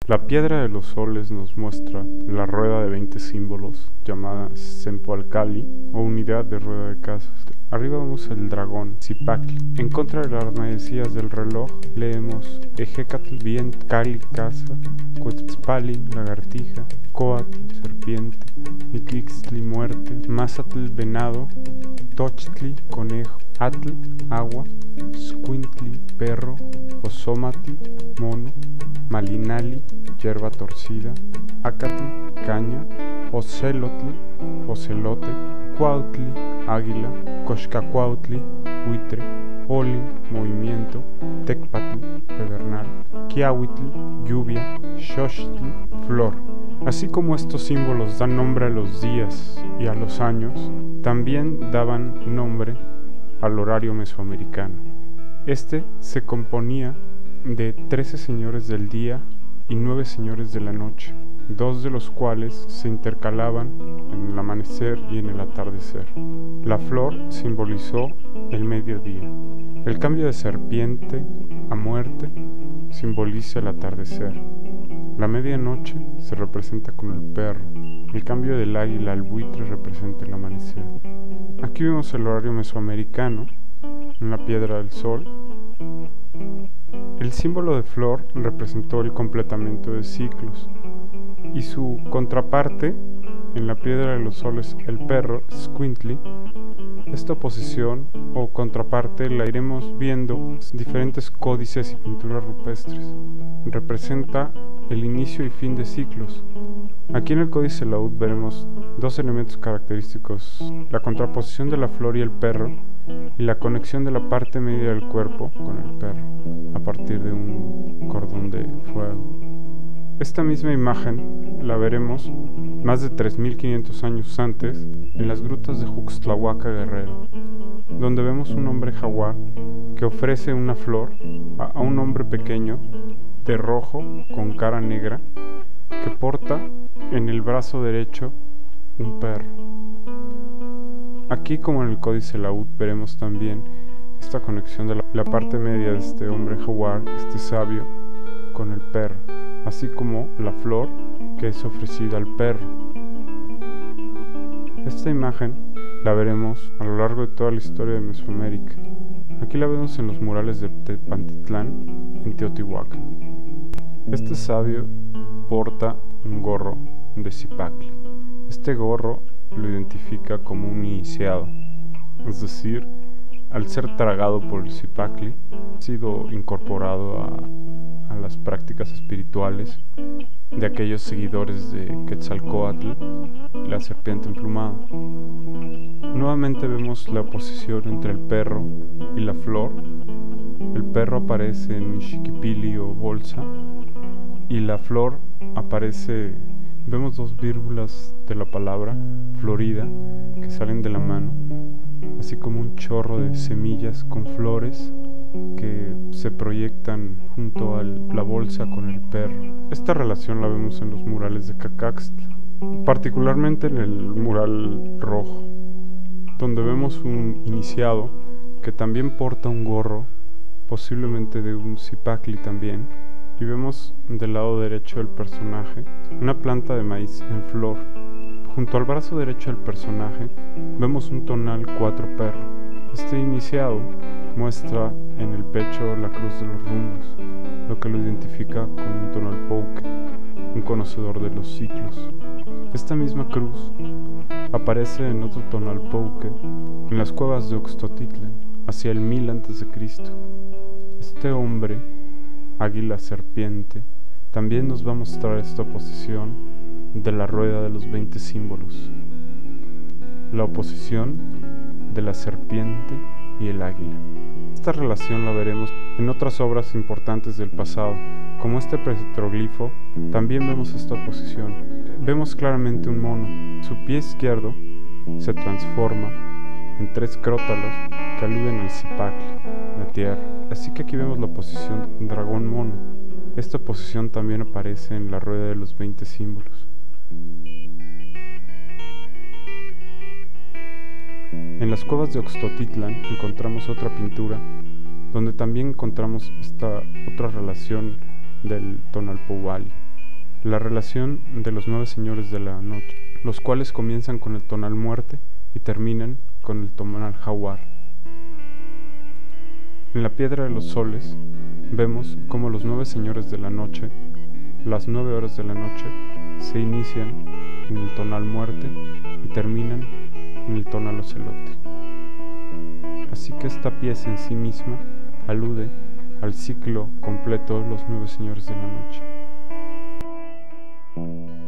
La piedra de los soles nos muestra la rueda de 20 símbolos llamada Sempoalcali o unidad de rueda de casas. Arriba vemos el dragón, Zipacli. En contra de las manecillas del reloj leemos Ejecatl, viento, Cali, casa, Cuetzpali, lagartija, Coatl, serpiente, Niclixtli, muerte, Mazatl, venado, Tochtli, conejo, Atl, agua, Squintli, perro, Osomatl, mono, Malinali, hierba torcida, Acatl, caña, Ocelotl, ocelote, Cuautli, águila, Coxcacuautli, buitre, Olin, movimiento, Tecpatl, pedernal, Quiahuitl, lluvia, Xochtl, flor. Así como estos símbolos dan nombre a los días y a los años, también daban nombre al horario mesoamericano. Este se componía de 13 señores del día y 9 señores de la noche, 2 de los cuales se intercalaban en el amanecer y en el atardecer. La flor simbolizó el mediodía. El cambio de serpiente a muerte simboliza el atardecer. La medianoche se representa con el perro. El cambio del águila al buitre representa el amanecer. Aquí vemos el horario mesoamericano en la piedra del sol. El símbolo de flor representó el completamiento de ciclos y su contraparte en la piedra de los soles, el perro, Squintli. Esta oposición o contraparte la iremos viendo en diferentes códices y pinturas rupestres. Representa el inicio y fin de ciclos. Aquí en el Códice Laúd veremos dos elementos característicos: la contraposición de la flor y el perro, y la conexión de la parte media del cuerpo con el perro, a partir de un cordón de fuego. Esta misma imagen la veremos más de 3500 años antes en las grutas de Juxtlahuaca Guerrero, donde vemos un hombre jaguar que ofrece una flor a un hombre pequeño de rojo con cara negra que porta en el brazo derecho un perro. Aquí, como en el Códice Laúd, veremos también esta conexión de la parte media de este hombre jaguar, este sabio, con el perro, así como la flor que es ofrecida al perro. Esta imagen la veremos a lo largo de toda la historia de Mesoamérica. Aquí la vemos en los murales de Tepatitlán, en Teotihuacán. Este sabio porta un gorro de Zipacli. Este gorro lo identifica como un iniciado, es decir, al ser tragado por el Zipacli, ha sido incorporado a las prácticas espirituales de aquellos seguidores de Quetzalcóatl, la serpiente emplumada. Nuevamente vemos la oposición entre el perro y la flor. El perro aparece en un xiquipili o bolsa y la flor aparece. Vemos dos vírgulas de la palabra florida que salen de la mano, así como un chorro de semillas con flores que se proyectan junto a la bolsa con el perro. Esta relación la vemos en los murales de Cacaxtla, particularmente en el mural rojo, donde vemos un iniciado que también porta un gorro, posiblemente de un Zipacli también, y vemos del lado derecho del personaje una planta de maíz en flor. Junto al brazo derecho del personaje vemos un tonal 4 perro. Este iniciado muestra en el pecho la cruz de los rumbos, lo que lo identifica con un tonalpouque, un conocedor de los ciclos. Esta misma cruz aparece en otro tonalpouque en las cuevas de Oxtotitlan, hacia el 1000 a.C. Este hombre, águila serpiente, también nos va a mostrar esta oposición de la rueda de los 20 símbolos, la oposición de la serpiente y el águila. Esta relación la veremos en otras obras importantes del pasado, como este petroglifo. También vemos esta oposición. Vemos claramente un mono. Su pie izquierdo se transforma en 3 crótalos que aluden al Zipacli, la tierra. Así que aquí vemos la oposición dragón-mono. Esta oposición también aparece en la rueda de los 20 símbolos. En las cuevas de Oxtotitlan encontramos otra pintura donde también encontramos esta otra relación del Tonalpouali. la relación de los 9 señores de la noche, los cuales comienzan con el tonal muerte y terminan con el tonal jaguar. En la piedra de los soles vemos cómo los 9 señores de la noche, las 9 horas de la noche, se inician en el tonal muerte y terminan en el tonal ocelote. Así que esta pieza en sí misma alude al ciclo completo de los 9 señores de la noche.